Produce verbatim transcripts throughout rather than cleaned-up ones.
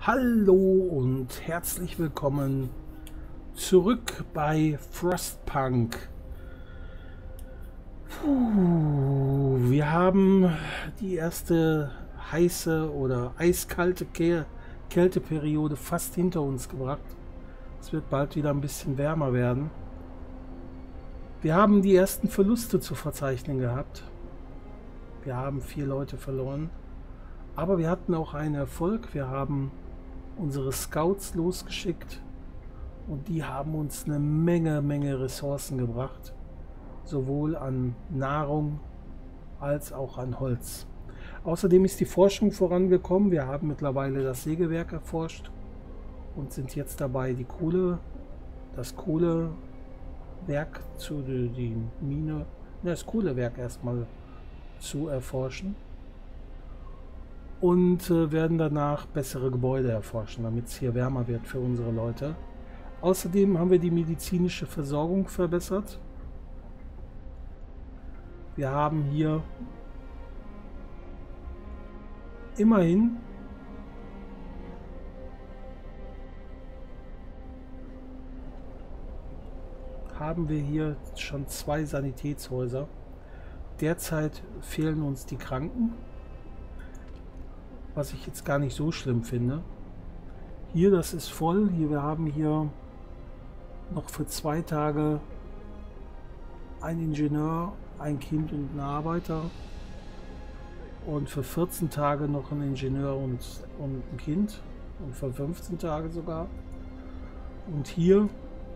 Hallo und herzlich willkommen zurück bei Frostpunk. Puh, wir haben die erste heiße oder eiskalte Kä Kälteperiode fast hinter uns gebracht. Es wird bald wieder ein bisschen wärmer werden. Wir haben die ersten Verluste zu verzeichnen gehabt. Wir haben vier Leute verloren. Aber wir hatten auch einen Erfolg. Wir haben unsere Scouts losgeschickt und die haben uns eine Menge, Menge Ressourcen gebracht. Sowohl an Nahrung als auch an Holz. Außerdem ist die Forschung vorangekommen. Wir haben mittlerweile das Sägewerk erforscht und sind jetzt dabei, die Kohle, das Kohlewerk zu die Mine, das Kohlewerk erstmal zu erforschen. Und äh, werden danach bessere Gebäude erforschen, damit es hier wärmer wird für unsere Leute. Außerdem haben wir die medizinische Versorgung verbessert. Wir haben hier immerhin haben wir hier schon zwei Sanitätshäuser. Derzeit fehlen uns die Kranken, was ich jetzt gar nicht so schlimm finde. Hier, das ist voll. Hier, wir haben hier noch für zwei Tage einen Ingenieur, ein Kind und einen Arbeiter. Und für vierzehn Tage noch ein Ingenieur und, und ein Kind. Und für fünfzehn Tage sogar. Und hier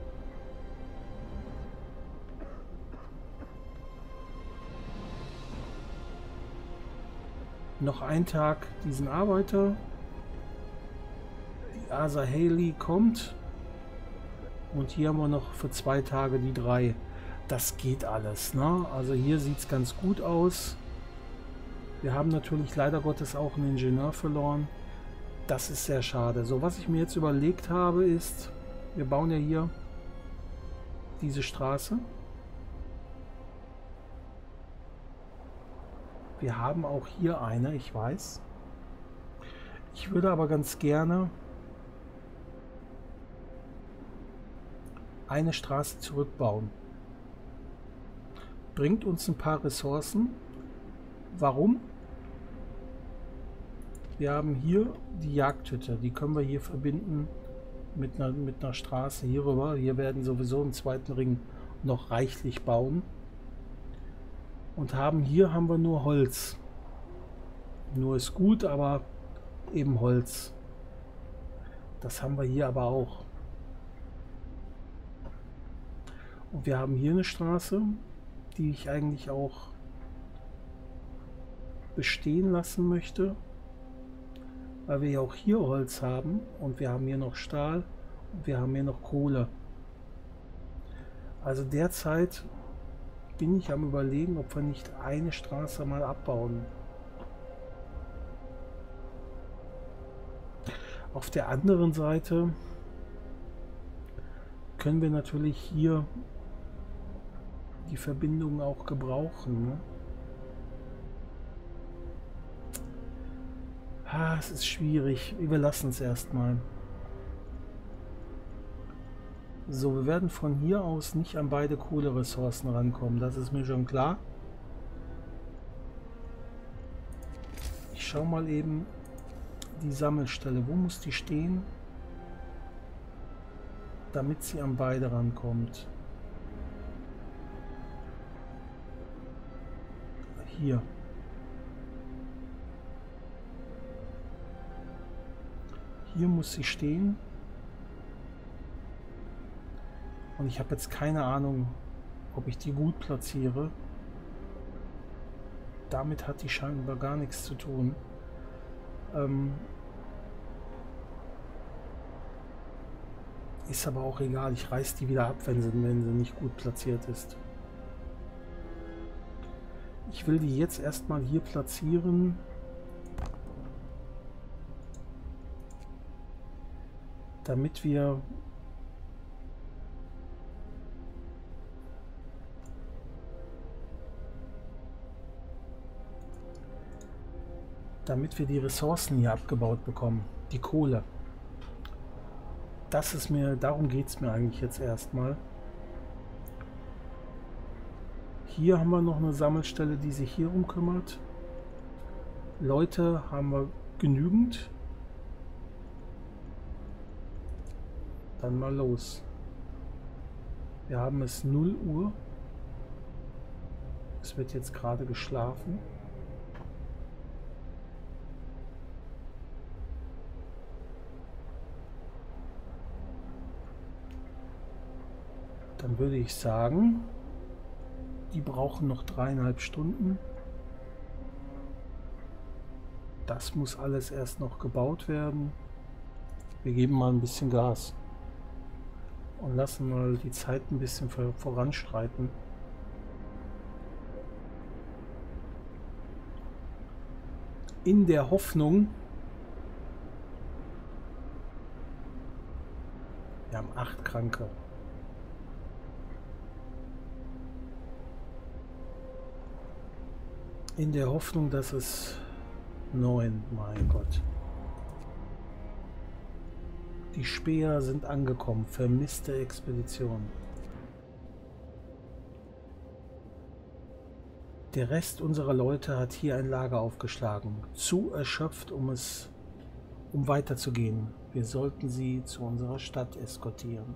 noch ein Tag diesen Arbeiter. Die Asa Haley kommt. Und hier haben wir noch für zwei Tage die drei. Das geht alles, ne? Also hier sieht es ganz gut aus. Wir haben natürlich leider Gottes auch einen Ingenieur verloren. Das ist sehr schade. So, was ich mir jetzt überlegt habe ist, wir bauen ja hier diese Straße. Wir haben auch hier eine, ich weiß. Ich würde aber ganz gerne eine Straße zurückbauen. Bringt uns ein paar Ressourcen. Warum? Wir haben hier die Jagdhütte. Die können wir hier verbinden mit einer, mit einer Straße hier rüber. Hier werden sowieso im zweiten Ring noch reichlich bauen. Und haben hier haben wir nur Holz. Nur ist gut, aber eben Holz. Das haben wir hier aber auch. Und wir haben hier eine Straße, die ich eigentlich auch bestehen lassen möchte. Weil wir ja auch hier Holz haben. Und wir haben hier noch Stahl. Und wir haben hier noch Kohle. Also derzeit bin ich am Überlegen, ob wir nicht eine Straße mal abbauen. Auf der anderen Seite können wir natürlich hier die Verbindung auch gebrauchen. Ne? Ah, es ist schwierig. Wir lassen es erstmal. So, wir werden von hier aus nicht an beide Kohleressourcen rankommen. Das ist mir schon klar. Ich schaue mal eben die Sammelstelle. Wo muss die stehen? Damit sie an beide rankommt. Hier. Hier muss sie stehen. Und ich habe jetzt keine Ahnung, ob ich die gut platziere. Damit hat die scheinbar gar nichts zu tun. Ähm ist aber auch egal. Ich reiß die wieder ab, wenn sie, wenn sie nicht gut platziert ist. Ich will die jetzt erstmal hier platzieren. Damit wir damit wir die Ressourcen hier abgebaut bekommen. Die Kohle. Das ist mir, darum geht es mir eigentlich jetzt erstmal. Hier haben wir noch eine Sammelstelle, die sich hier um kümmert. Leute haben wir genügend. Dann mal los. Wir haben es null Uhr. Es wird jetzt gerade geschlafen. Dann würde ich sagen, die brauchen noch dreieinhalb Stunden. Das muss alles erst noch gebaut werden. Wir geben mal ein bisschen Gas und lassen mal die Zeit ein bisschen voranschreiten. In der Hoffnung, wir haben acht Kranke. In der Hoffnung, dass es neun, mein Gott. Die Späher sind angekommen. Vermisste Expedition. Der Rest unserer Leute hat hier ein Lager aufgeschlagen. Zu erschöpft, um es, um weiterzugehen. Wir sollten sie zu unserer Stadt eskortieren.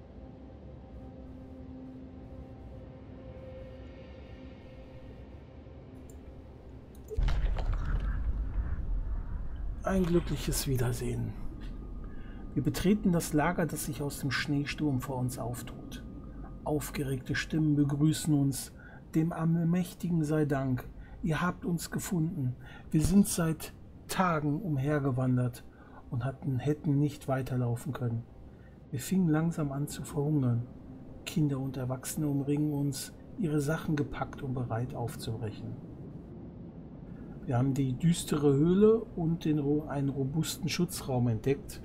Ein glückliches Wiedersehen. Wir betreten das Lager, das sich aus dem Schneesturm vor uns auftut. Aufgeregte Stimmen begrüßen uns. Dem Allmächtigen sei Dank. Ihr habt uns gefunden. Wir sind seit Tagen umhergewandert und hatten, hätten nicht weiterlaufen können. Wir fingen langsam an zu verhungern. Kinder und Erwachsene umringen uns, ihre Sachen gepackt und bereit aufzubrechen. Wir haben die düstere Höhle und den, einen robusten Schutzraum entdeckt.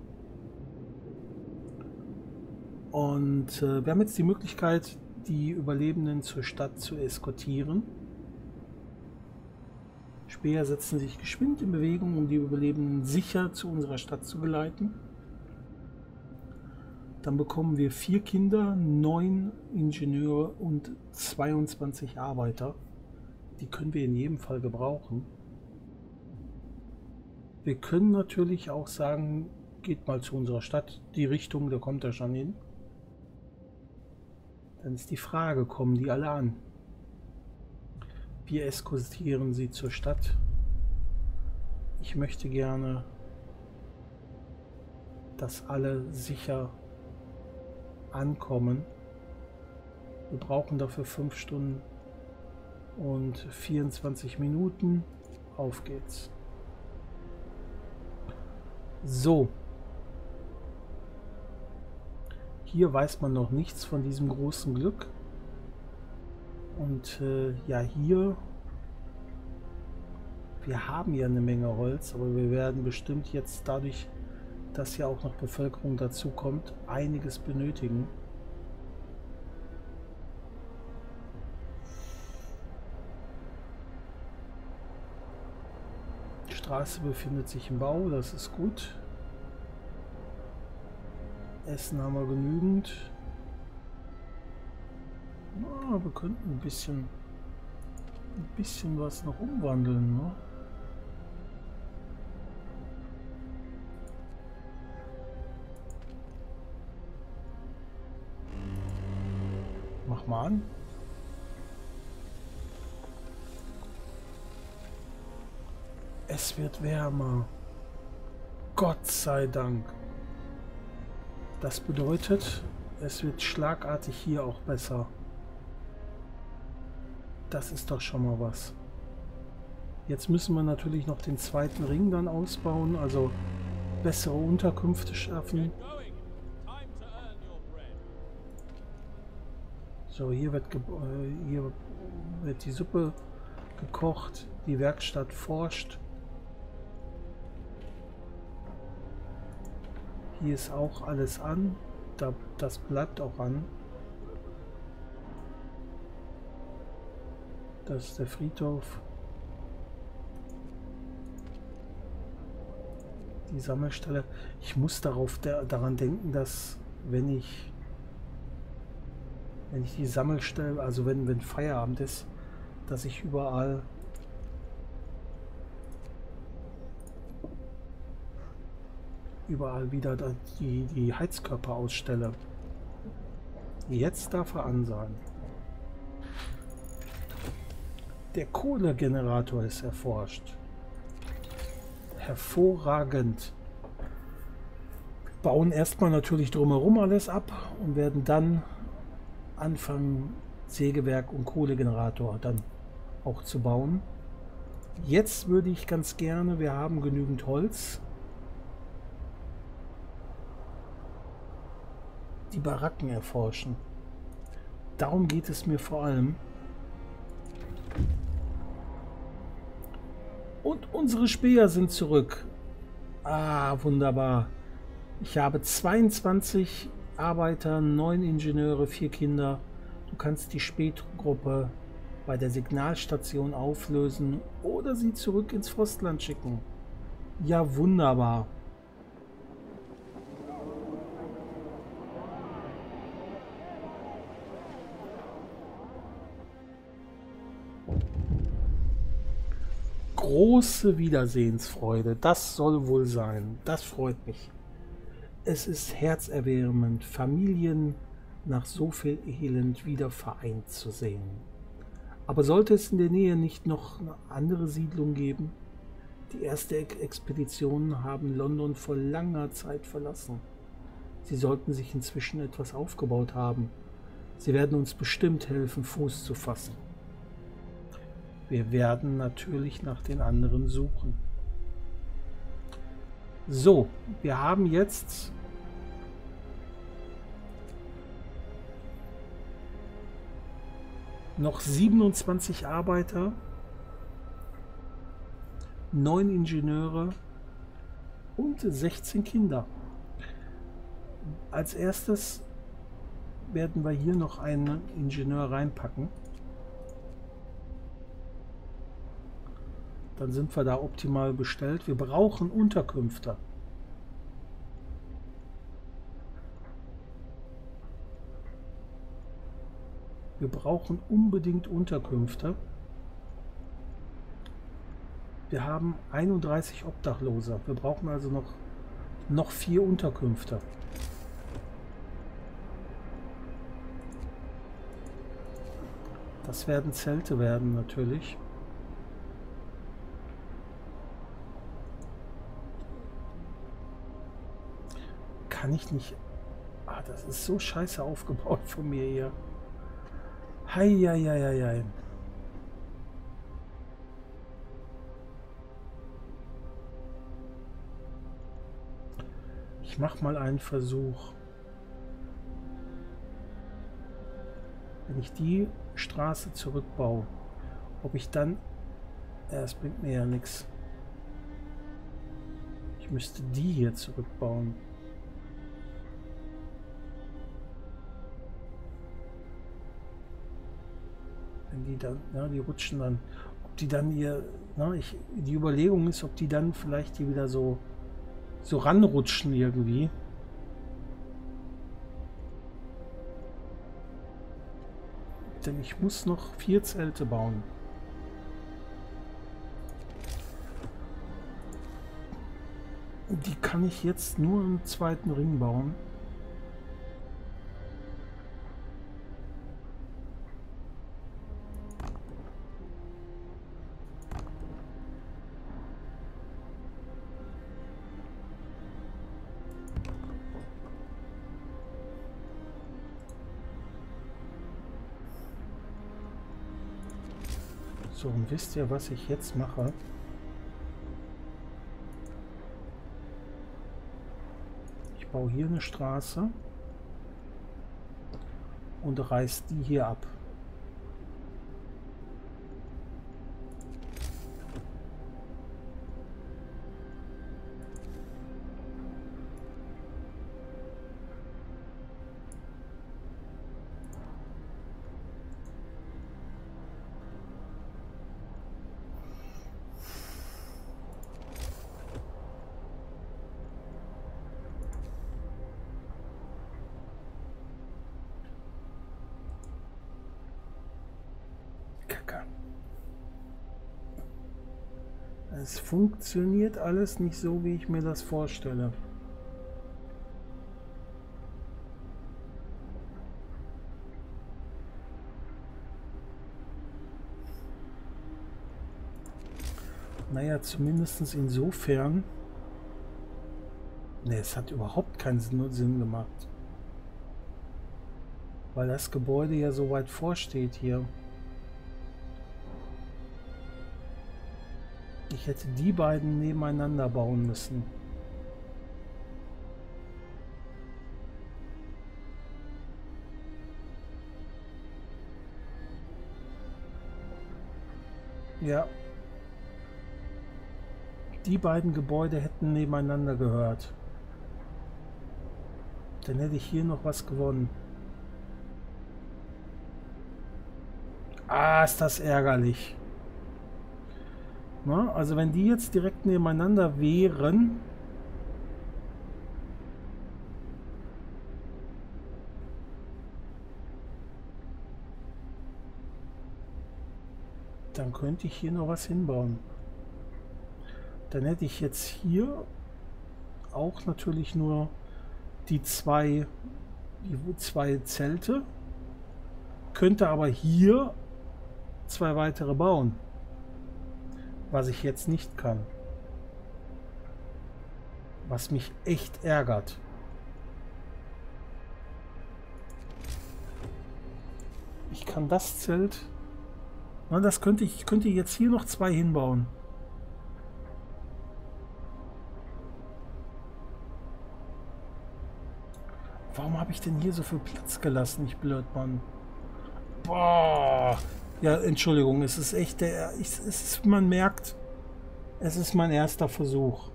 Und äh, wir haben jetzt die Möglichkeit, die Überlebenden zur Stadt zu eskortieren. Späher setzen sich geschwind in Bewegung, um die Überlebenden sicher zu unserer Stadt zu geleiten. Dann bekommen wir vier Kinder, neun Ingenieure und zweiundzwanzig Arbeiter. Die können wir in jedem Fall gebrauchen. Wir können natürlich auch sagen, geht mal zu unserer Stadt, die Richtung, da kommt er schon hin. Dann ist die Frage, kommen die alle an? Wir eskortieren sie zur Stadt. Ich möchte gerne, dass alle sicher ankommen. Wir brauchen dafür fünf Stunden und vierundzwanzig Minuten. Auf geht's. So. Hier weiß man noch nichts von diesem großen Glück. Und äh, ja, hier, wir haben ja eine Menge Holz, aber wir werden bestimmt jetzt dadurch, dass ja auch noch Bevölkerung dazu kommt, einiges benötigen. Die Straße befindet sich im Bau, das ist gut. Essen haben wir genügend. Ja, wir könnten ein bisschen, ein bisschen was noch umwandeln, ne? Mach mal an. Es wird wärmer. Gott sei Dank. Das bedeutet, es wird schlagartig hier auch besser. Das ist doch schon mal was. Jetzt müssen wir natürlich noch den zweiten Ring dann ausbauen, also bessere Unterkünfte schaffen. So, hier wird, ge äh, hier wird die Suppe gekocht, die Werkstatt forscht. Hier ist auch alles an, da, das bleibt auch an. Das ist der Friedhof. Die die Sammelstelle. Ich muss darauf der, daran denken, dass wenn ich wenn ich die Sammelstelle, also wenn, wenn Feierabend ist, dass ich überall überall wieder die, die Heizkörper ausstelle. Jetzt darf er an sein. Der Kohlegenerator ist erforscht. Hervorragend. Wir bauen erstmal natürlich drumherum alles ab und werden dann anfangen, Sägewerk und Kohlegenerator dann auch zu bauen. Jetzt würde ich ganz gerne, wir haben genügend Holz, die Baracken erforschen. Darum geht es mir vor allem. Und unsere Späher sind zurück. Ah, wunderbar. Ich habe zweiundzwanzig Arbeiter, neun Ingenieure, vier Kinder. Du kannst die Spähtruppengruppe bei der Signalstation auflösen oder sie zurück ins Frostland schicken. Ja, wunderbar. Große Wiedersehensfreude, das soll wohl sein. Das freut mich. Es ist herzerwärmend, Familien nach so viel Elend wieder vereint zu sehen. Aber sollte es in der Nähe nicht noch eine andere Siedlung geben? Die erste Expeditionen haben London vor langer Zeit verlassen. Sie sollten sich inzwischen etwas aufgebaut haben. Sie werden uns bestimmt helfen, Fuß zu fassen. Wir werden natürlich nach den anderen suchen. So, wir haben jetzt noch siebenundzwanzig Arbeiter, neun Ingenieure und sechzehn Kinder. Als erstes werden wir hier noch einen Ingenieur reinpacken. Dann sind wir da optimal bestellt. Wir brauchen Unterkünfte. Wir brauchen unbedingt Unterkünfte. Wir haben einunddreißig Obdachlose. Wir brauchen also noch, noch vier Unterkünfte. Das werden Zelte werden natürlich. Kann ich nicht... Ah, das ist so scheiße aufgebaut von mir hier. Heieieiei. Ich mache mal einen Versuch. Wenn ich die Straße zurückbaue, ob ich dann... Ja, es bringt mir ja nichts. Ich müsste die hier zurückbauen. Wenn die dann, ja, die rutschen dann, ob die dann ihr, na, ich, die Überlegung ist, ob die dann vielleicht hier wieder so, so ranrutschen irgendwie. Denn ich muss noch vier Zelte bauen. Die kann ich jetzt nur im zweiten Ring bauen. So, und wisst ihr, was ich jetzt mache? Ich baue hier eine Straße und reiß die hier ab. Es funktioniert alles nicht so, wie ich mir das vorstelle. Naja, zumindest insofern. Ne, es hat überhaupt keinen Sinn gemacht. Weil das Gebäude ja so weit vorsteht hier. Ich hätte die beiden nebeneinander bauen müssen. Ja. Die beiden Gebäude hätten nebeneinander gehört. Dann hätte ich hier noch was gewonnen. Ah, ist das ärgerlich. Na, also wenn die jetzt direkt nebeneinander wären, dann könnte ich hier noch was hinbauen. Dann hätte ich jetzt hier auch natürlich nur die zwei, die zwei Zelte, könnte aber hier zwei weitere bauen, was ich jetzt nicht kann, was mich echt ärgert. Ich kann das Zelt, na, das könnte ich, könnte jetzt hier noch zwei hinbauen. Warum habe ich denn hier so viel Platz gelassen, ich Blödmann? Boah. Ja, Entschuldigung, es ist echt der... Ich, es ist, man merkt, es ist mein erster Versuch.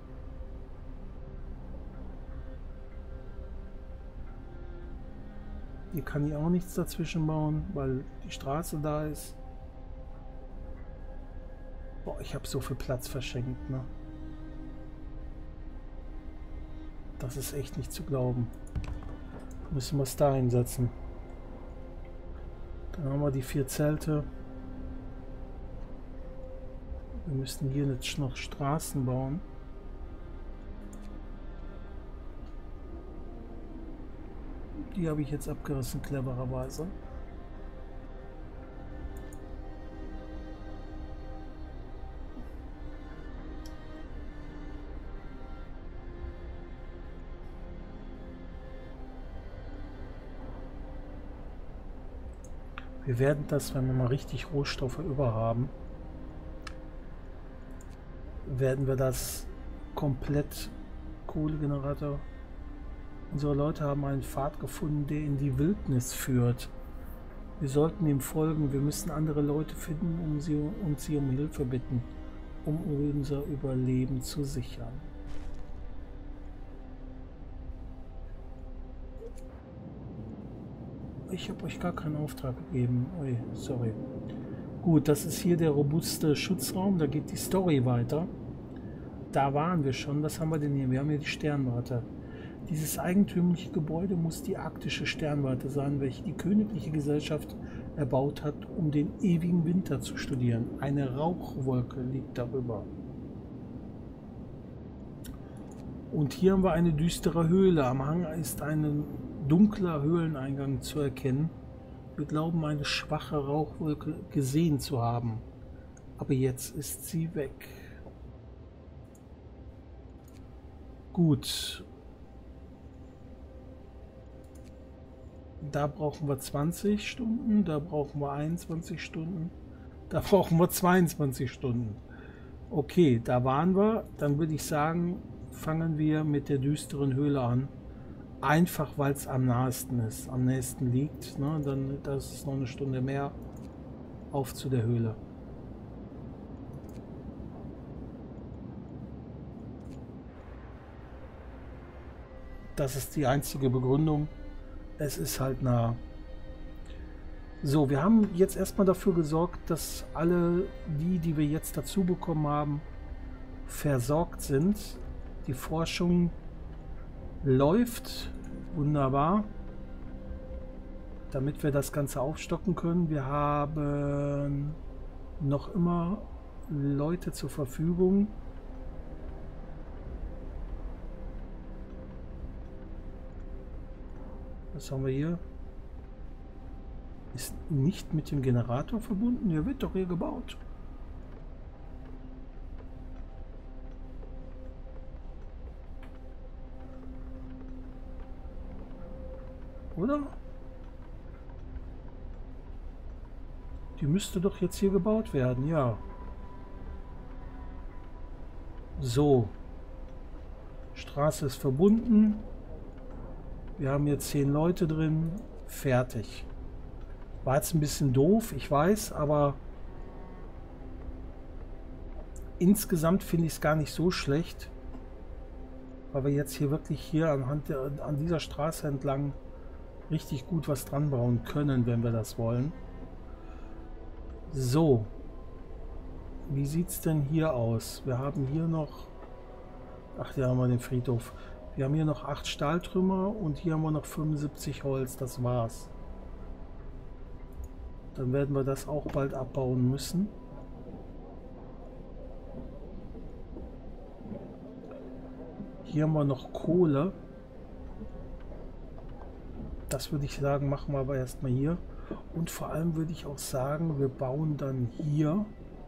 Hier kann ich auch nichts dazwischen bauen, weil die Straße da ist. Boah, ich habe so viel Platz verschenkt, ne? Das ist echt nicht zu glauben. Müssen wir es da hinsetzen. Dann haben wir die vier Zelte. Wir müssen hier jetzt noch Straßen bauen. Die habe ich jetzt abgerissen, clevererweise. Wir werden das, wenn wir mal richtig Rohstoffe über haben, werden wir das komplett Kohlegenerator. Unsere Leute haben einen Pfad gefunden, der in die Wildnis führt. Wir sollten ihm folgen. Wir müssen andere Leute finden, um sie, und sie um Hilfe bitten, um unser Überleben zu sichern. Ich habe euch gar keinen Auftrag gegeben. Ui, sorry. Gut, das ist hier der robuste Schutzraum. Da geht die Story weiter. Da waren wir schon. Was haben wir denn hier? Wir haben hier die Sternwarte. Dieses eigentümliche Gebäude muss die arktische Sternwarte sein, welche die königliche Gesellschaft erbaut hat, um den ewigen Winter zu studieren. Eine Rauchwolke liegt darüber. Und hier haben wir eine düstere Höhle. Am Hang ist ein dunkler Höhleneingang zu erkennen. Wir glauben, eine schwache Rauchwolke gesehen zu haben. Aber jetzt ist sie weg. Gut. Da brauchen wir zwanzig Stunden, da brauchen wir einundzwanzig Stunden, da brauchen wir zweiundzwanzig Stunden. Okay, da waren wir. Dann würde ich sagen, fangen wir mit der düsteren Höhle an. Einfach, weil es am nahesten ist, am nächsten liegt. Ne? Dann das ist noch eine Stunde mehr. Auf zu der Höhle. Das ist die einzige Begründung. Es ist halt nah. So, wir haben jetzt erstmal dafür gesorgt, dass alle die, die wir jetzt dazu bekommen haben, versorgt sind. Die Forschung läuft wunderbar, damit wir das Ganze aufstocken können. Wir haben noch immer Leute zur Verfügung. Was haben wir hier? Ist nicht mit dem Generator verbunden. Der wird doch hier gebaut. Oder? Die müsste doch jetzt hier gebaut werden, ja. So. Straße ist verbunden. Wir haben jetzt zehn Leute drin. Fertig. War jetzt ein bisschen doof, ich weiß, aber insgesamt finde ich es gar nicht so schlecht, weil wir jetzt hier wirklich hier anhand der, an dieser Straße entlang richtig gut was dran bauen können, wenn wir das wollen. So, wie sieht es denn hier aus? Wir haben hier noch, ach, hier haben wir den Friedhof. Wir haben hier noch acht Stahltrümmer und hier haben wir noch fünfundsiebzig Holz, das war's. Dann werden wir das auch bald abbauen müssen. Hier haben wir noch Kohle. Das würde ich sagen, machen wir aber erstmal hier. Und vor allem würde ich auch sagen, wir bauen dann hier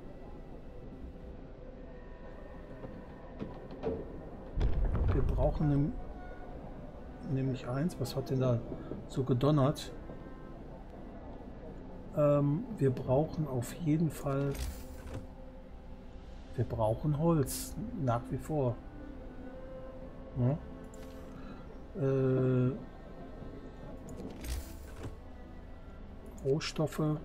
wir brauchen nämlich eins. Was hat denn da so gedonnert? Ähm, wir brauchen auf jeden Fall, wir brauchen Holz, nach wie vor. Ja. Äh, Rohstoffe,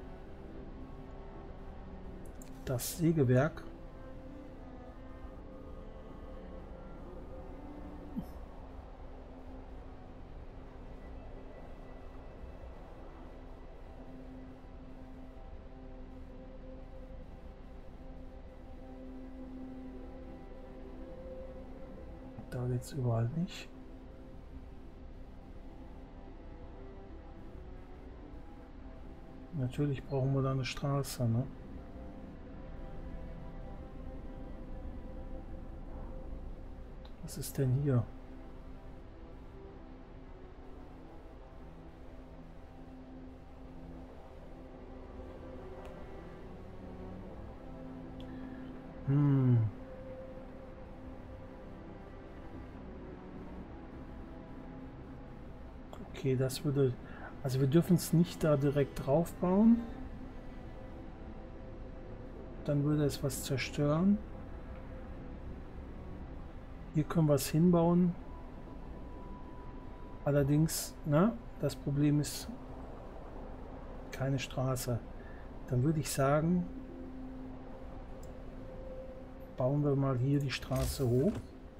das Sägewerk. Da jetzt überall nicht. Natürlich brauchen wir da eine Straße, ne? Was ist denn hier? Hm. Okay, das würde... Also wir dürfen es nicht da direkt drauf bauen. Dann würde es was zerstören. Hier können wir es hinbauen. Allerdings, ne, das Problem ist keine Straße. Dann würde ich sagen, bauen wir mal hier die Straße hoch.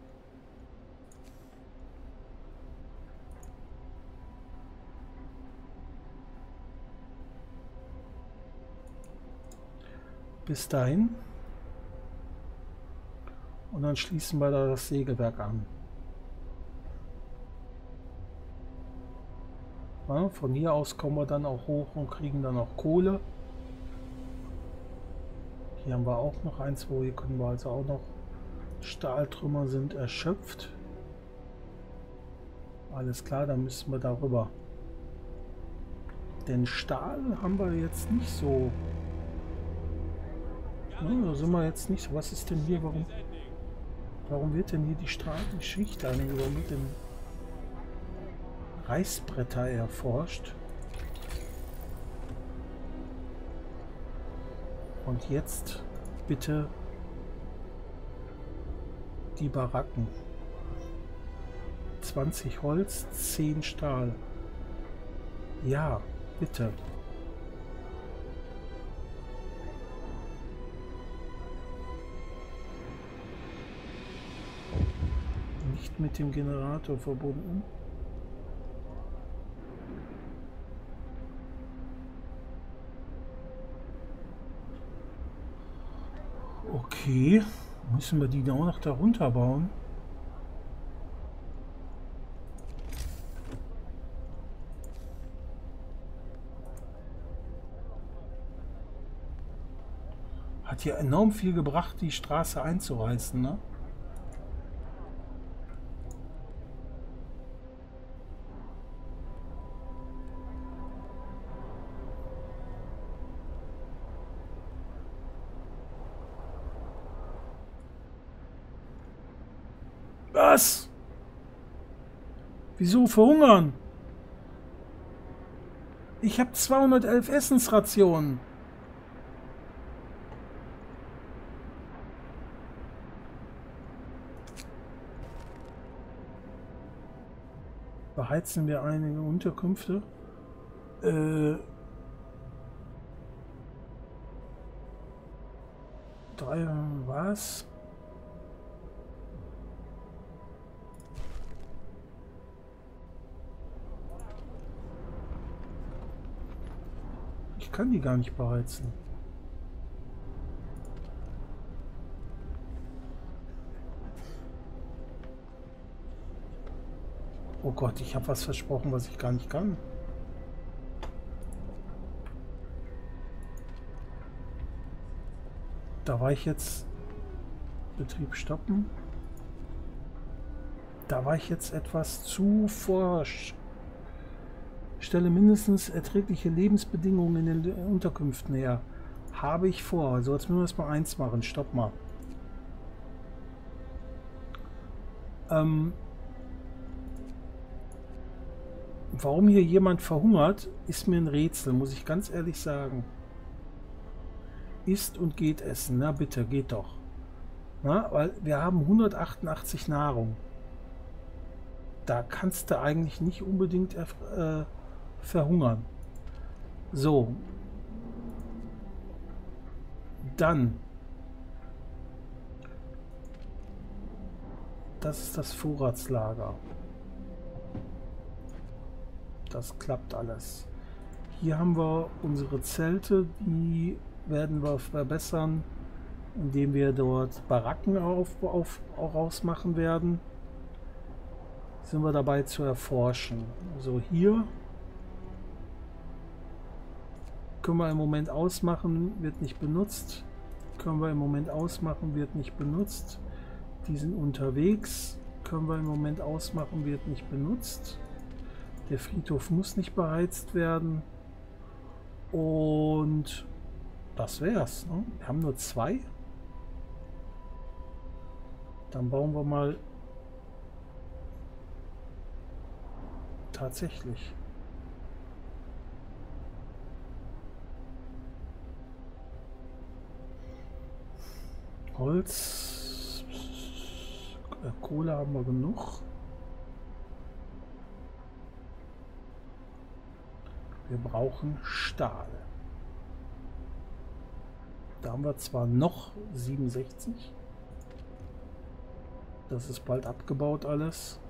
Bis dahin. Und dann schließen wir da das Sägewerk an. Ja, von hier aus kommen wir dann auch hoch und kriegen dann auch Kohle. Hier haben wir auch noch eins, wo hier können wir also auch noch Stahltrümmer sind erschöpft. Alles klar, dann müssen wir darüber. Denn Stahl haben wir jetzt nicht so. Ja, da sind wir jetzt nicht so. Was ist denn hier? Warum, warum wird denn hier die Straßenschicht über mit dem Reißbretter erforscht? Und jetzt bitte die Baracken. zwanzig Holz, zehn Stahl. Ja, bitte. Nicht mit dem Generator verbunden. Okay, müssen wir die da auch noch darunter bauen? Hat hier enorm viel gebracht, die Straße einzureißen, ne? Was? Wieso verhungern? Ich habe zweihundertelf Essensrationen. Beheizen wir einige Unterkünfte. Äh, drei, was? Ich kann die gar nicht beheizen. Oh Gott, ich habe was versprochen, was ich gar nicht kann. Da war ich jetzt... Betrieb stoppen. Da war ich jetzt etwas zu forsch. Stelle mindestens erträgliche Lebensbedingungen in den Unterkünften her. Habe ich vor. Also jetzt müssen wir erstmal eins machen. Stopp mal. Ähm... Warum hier jemand verhungert, ist mir ein Rätsel, muss ich ganz ehrlich sagen. Isst und geht essen. Na bitte, geht doch. Na, weil wir haben hundertachtundachtzig Nahrung. Da kannst du eigentlich nicht unbedingt äh, verhungern. So. Dann. Das ist das Vorratslager. Das klappt alles. Hier haben wir unsere Zelte, die werden wir verbessern, indem wir dort Baracken auf, auf, auch rausmachen werden. Sind wir dabei zu erforschen. So, hier können wir im Moment ausmachen, wird nicht benutzt. Können wir im Moment ausmachen, wird nicht benutzt. Die sind unterwegs, können wir im Moment ausmachen, wird nicht benutzt. Der Friedhof muss nicht beheizt werden. Und das wär's. Ne? Wir haben nur zwei. Dann bauen wir mal tatsächlich. Holz. Kohle haben wir genug. Wir brauchen Stahl. Da haben wir zwar noch siebenundsechzig. Das ist bald abgebaut alles.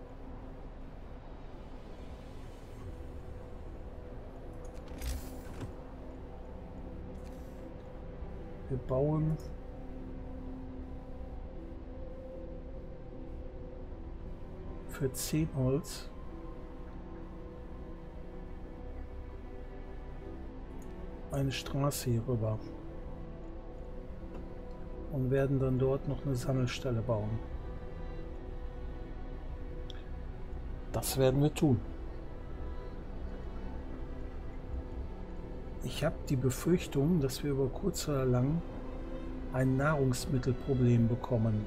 Wir bauen für zehn Holz eine Straße hier rüber und werden dann dort noch eine Sammelstelle bauen. Das werden wir tun. Ich habe die Befürchtung, dass wir über kurz oder lang ein Nahrungsmittelproblem bekommen.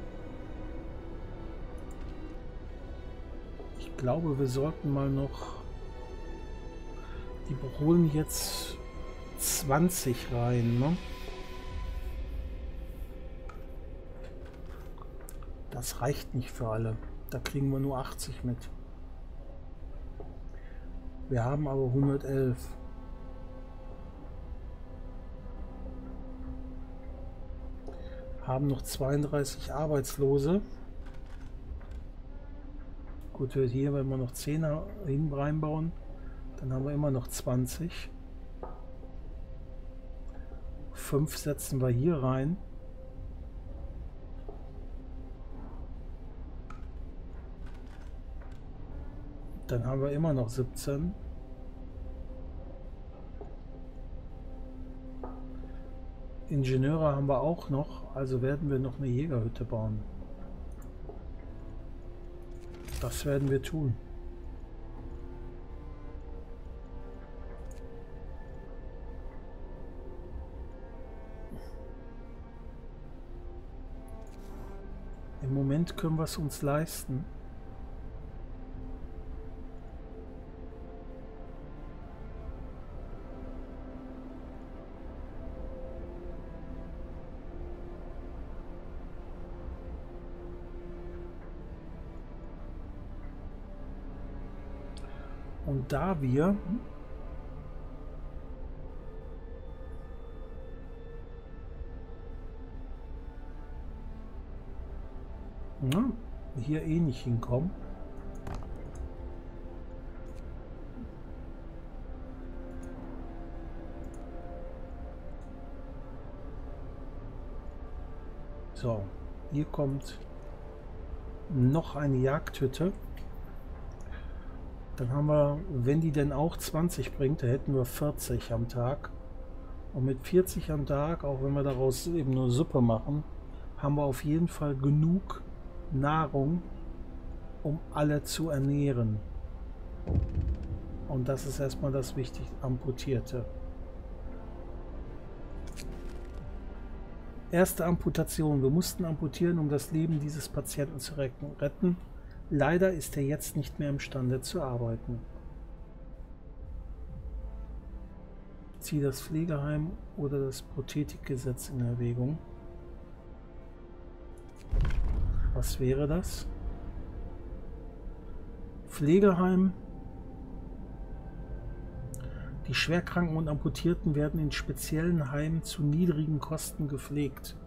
Ich glaube, wir sollten mal noch... Die holen jetzt zwanzig rein, ne? Das reicht nicht für alle. Da kriegen wir nur achtzig mit. Wir haben aber hundertelf. Haben noch zweiunddreißig Arbeitslose. Gut, hier, wenn wir noch zehn hin reinbauen, dann haben wir immer noch zwanzig. fünf setzen wir hier rein. Dann haben wir immer noch siebzehn. Ingenieure haben wir auch noch, also werden wir noch eine Jägerhütte bauen. Das werden wir tun. Im Moment können wir es uns leisten. Und da wir na, hier eh nicht hinkommen, so, hier kommt noch eine Jagdhütte. Dann haben wir, wenn die denn auch zwanzig bringt, da hätten wir vierzig am Tag. Und mit vierzig am Tag, auch wenn wir daraus eben nur Suppe machen, haben wir auf jeden Fall genug Nahrung, um alle zu ernähren. Und das ist erstmal das Wichtigste, Amputierte. Erste Amputation. Wir mussten amputieren, um das Leben dieses Patienten zu retten. Leider ist er jetzt nicht mehr imstande zu arbeiten. Ziehe das Pflegeheim oder das Prothetikgesetz in Erwägung. Was wäre das? Pflegeheim. Die Schwerkranken und Amputierten werden in speziellen Heimen zu niedrigen Kosten gepflegt.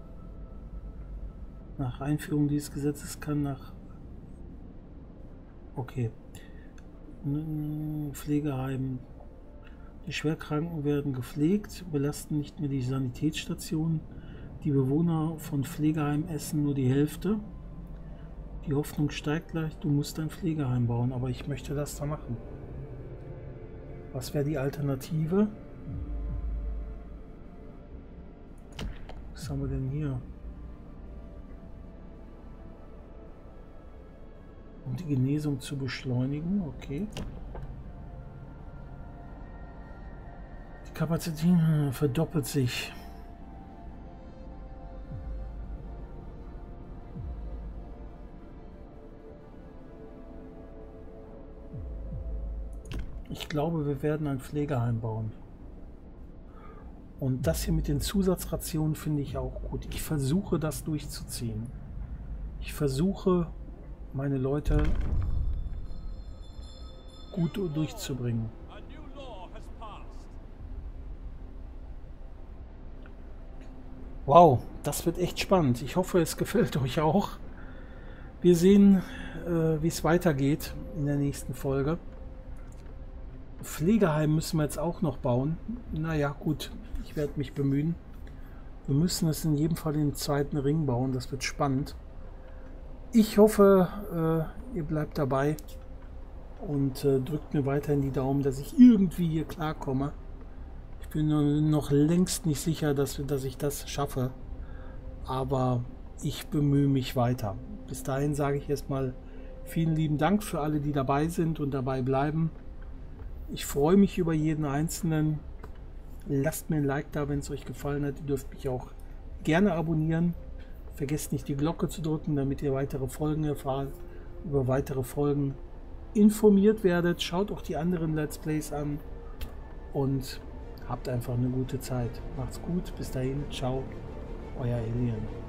Nach Einführung dieses Gesetzes kann nach Okay. Pflegeheim. Die Schwerkranken werden gepflegt, belasten nicht mehr die Sanitätsstationen. Die Bewohner von Pflegeheimen essen nur die Hälfte. Die Hoffnung steigt gleich, du musst ein Pflegeheim bauen, aber ich möchte das da machen. Was wäre die Alternative? Was haben wir denn hier? Um die Genesung zu beschleunigen, okay. Die Kapazität verdoppelt sich. Ich glaube, wir werden ein Pflegeheim bauen. Und das hier mit den Zusatzrationen finde ich auch gut. Ich versuche das durchzuziehen. Ich versuche, meine Leute gut durchzubringen. Wow, das wird echt spannend. Ich hoffe, es gefällt euch auch. Wir sehen, äh, wie es weitergeht in der nächsten Folge. Pflegeheim müssen wir jetzt auch noch bauen. Naja, gut, ich werde mich bemühen. Wir müssen es in jedem Fall den zweiten Ring bauen. Das wird spannend. Ich hoffe, äh, ihr bleibt dabei und äh, drückt mir weiterhin die Daumen, dass ich irgendwie hier klarkomme. Ich bin noch längst nicht sicher, dass, dass ich das schaffe, aber ich bemühe mich weiter. Bis dahin sage ich erstmal vielen lieben Dank für alle, die dabei sind und dabei bleiben. Ich freue mich über jeden Einzelnen. Lasst mir ein Like da, wenn es euch gefallen hat. Ihr dürft mich auch gerne abonnieren. Vergesst nicht die Glocke zu drücken, damit ihr weitere Folgen erfahrt, über weitere Folgen informiert werdet. Schaut auch die anderen Let's Plays an und habt einfach eine gute Zeit. Macht's gut, bis dahin, ciao, euer Alien.